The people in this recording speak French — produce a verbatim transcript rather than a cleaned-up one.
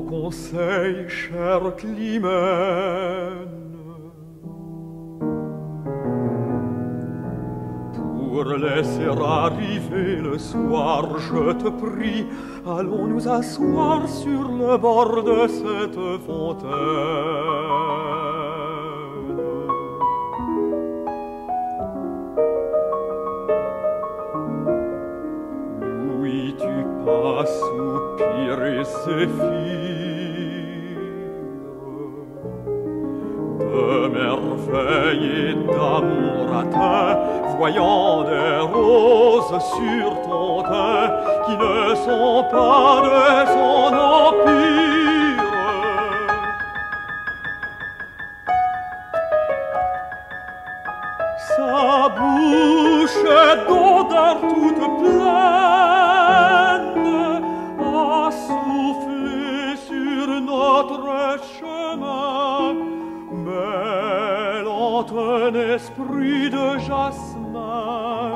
conseils, chère Climène. Pour laisser arriver le soir, je te prie, allons nous asseoir sur le bord de cette fontaine. Oui, tu pas soupirer, Zéphyr, de merveille et d'amour atteint, voyant des roses sur ton teint qui ne sont pas de son empire. Sa bouche d'odeur toute pleine a soufflé sur notre chemin, mêlant un esprit de jasmin